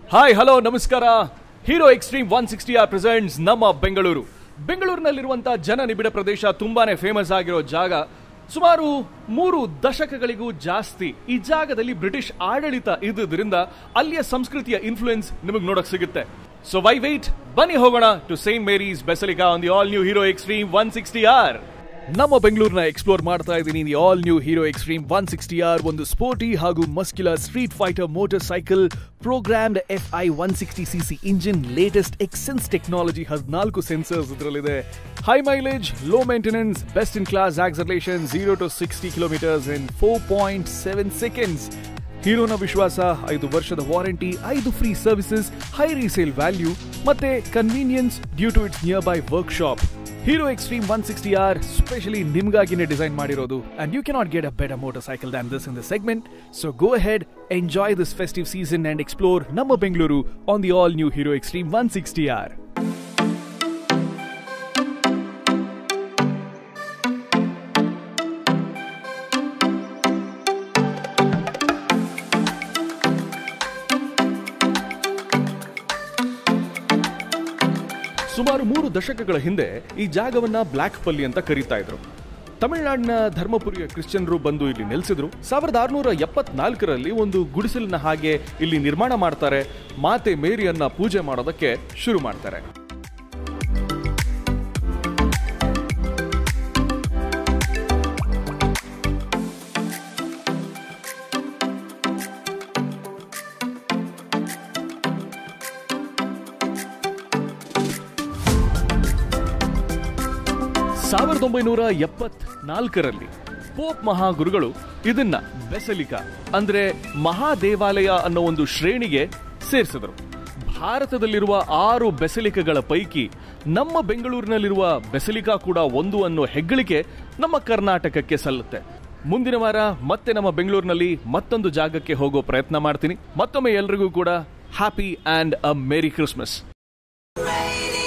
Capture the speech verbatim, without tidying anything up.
Hi hello ನಮಸ್ಕಾರ. Hero Xtreme one sixty R presents ನಮ್ಮ ಬೆಂಗಳೂರು. ಬೆಂಗಳೂರಿನಲ್ಲಿರುವಂತಹ ಜನನಿಬಿಡ ಪ್ರದೇಶ, ತುಂಬಾನೇ ಫೇಮಸ್ ಆಗಿರೋ ಜಾಗ. ಸುಮಾರು ಮೂರು ದಶಕಗಳಿಗೂ ಜಾಸ್ತಿ ಈ ಜಾಗದಲ್ಲಿ ಬ್ರಿಟಿಷ್ ಆಡಳಿತ ಇದ್ದುದರಿಂದ ಅಲ್ಲಿಯ ಸಂಸ್ಕೃತಿಯ ಇನ್ಫ್ಲೂಯೆನ್ಸ್ ನಿಮಗೆ ನೋಡಕ್ ಸಿಗುತ್ತೆ. ಸೊ ವೈ ವೇಟ್, ಬನ್ನಿ ಹೋಗೋಣ to Saint Mary's basilica on the all new Hero Xtreme one sixty R. ನಮ್ಮ ಬೆಂಗಳೂರಿನ ಎಕ್ಸ್ಪ್ಲೋರ್ ಮಾಡ್ತಾ ಇದ್ದೀನಿ. The all new Hero Xtreme one sixty R ಒಂದು ಸ್ಪೋರ್ಟಿ ಹಾಗೂ muscular street fighter motorcycle, programmed F I one sixty C C engine, latest XSens technology, ಹದಿನಾಲ್ಕು sensors ಇದರಲ್ಲಿದೆ. High mileage, low maintenance, best in class acceleration, zero to sixty kilometres in four point seven seconds. ಹೀರೋನ ವಿಶ್ವಾಸ, ಐದು ವರ್ಷದ warranty, ಐದು free services, high resale value ಮತ್ತೆ convenience due to its nearby workshop. Hero Extreme one sixty R specially ನಿಮಗಾಗಿನೇ design ಮಾಡಿರೋದು, and you cannot get a better motorcycle than this in this segment. So go ahead, enjoy this festive season and explore ನಮ್ಮ Bengaluru on the all new Hero Extreme one sixty R. ಸುಮಾರು ಮೂರು ದಶಕಗಳ ಹಿಂದೆ ಈ ಜಾಗವನ್ನ block ಪಲ್ಲಿ ಅಂತ ಕರೀತಾ ಇದ್ರು. ತಮಿಳುನಾಡಿನ ಧರ್ಮಪುರಿಯ ಕ್ರಿಶ್ಚಿಯನ್ರು ಬಂದು ಇಲ್ಲಿ ನೆಲೆಸಿದ್ರು. ಸಾವಿರದ ಆರುನೂರ ಎಪ್ಪತ್ನಾಲ್ಕರಲ್ಲಿ ಒಂದು ಗುಡಿಸಲಿನ ಹಾಗೆ ಇಲ್ಲಿ ನಿರ್ಮಾಣ ಮಾಡ್ತಾರೆ. ಮಾತೆ ಮೇರಿಯನ್ನ ಪೂಜೆ ಮಾಡೋದಕ್ಕೆ ಶುರು ಮಾಡ್ತಾರೆ. ಸಾವಿರದ ಒಂಬೈನೂರ ಎಪ್ಪತ್ನಾಲ್ಕರಲ್ಲಿ ಪೋಪ್ ಮಹಾಗುರುಗಳು ಇದನ್ನ ಬೆಸಲಿಕಾ ಅಂದ್ರೆ ಮಹಾದೇವಾಲಯ ಅನ್ನೋ ಒಂದು ಶ್ರೇಣಿಗೆ ಸೇರಿಸಿದರು. ಭಾರತದಲ್ಲಿರುವ ಆರು ಬೆಸಲಿಕಾಗಳ ಪೈಕಿ ನಮ್ಮ ಬೆಂಗಳೂರಿನಲ್ಲಿರುವ ಬೆಸಲಿಕಾ ಕೂಡ ಒಂದು ಅನ್ನೋ ಹೆಗ್ಗಳಿಕೆ ನಮ್ಮ ಕರ್ನಾಟಕಕ್ಕೆ ಸಲ್ಲುತ್ತೆ. ಮುಂದಿನ ವಾರ ಮತ್ತೆ ನಮ್ಮ ಬೆಂಗಳೂರಿನಲ್ಲಿ ಮತ್ತೊಂದು ಜಾಗಕ್ಕೆ ಹೋಗೋ ಪ್ರಯತ್ನ ಮಾಡ್ತೀನಿ. ಮತ್ತೊಮ್ಮೆ ಎಲ್ರಿಗೂ ಕೂಡ happy and a merry Christmas.